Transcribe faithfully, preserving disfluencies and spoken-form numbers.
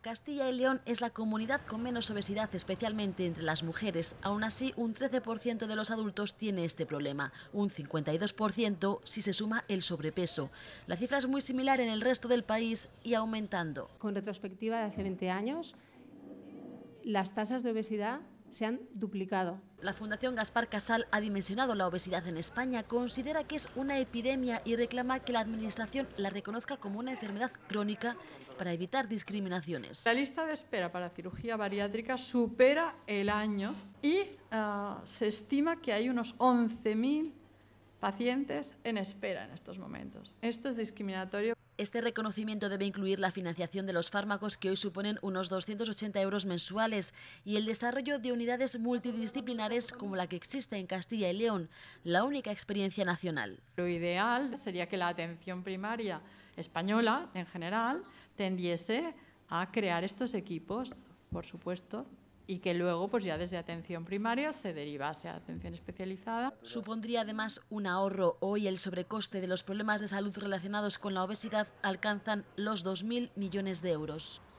Castilla y León es la comunidad con menos obesidad, especialmente entre las mujeres. Aún así, un trece por ciento de los adultos tiene este problema, un cincuenta y dos por ciento si se suma el sobrepeso. La cifra es muy similar en el resto del país y aumentando. Con retrospectiva de hace veinte años, las tasas de obesidad se han duplicado. La Fundación Gaspar Casal ha dimensionado la obesidad en España, considera que es una epidemia y reclama que la Administración la reconozca como una enfermedad crónica para evitar discriminaciones. La lista de espera para cirugía bariátrica supera el año y uh, se estima que hay unos once mil pacientes en espera en estos momentos. Esto es discriminatorio. Este reconocimiento debe incluir la financiación de los fármacos, que hoy suponen unos doscientos ochenta euros mensuales, y el desarrollo de unidades multidisciplinares como la que existe en Castilla y León, la única experiencia nacional. Lo ideal sería que la atención primaria española, en general, tendiese a crear estos equipos, por supuesto, y que luego, pues ya desde atención primaria se derivase a atención especializada. Supondría además un ahorro. Hoy el sobrecoste de los problemas de salud relacionados con la obesidad alcanzan los dos mil millones de euros.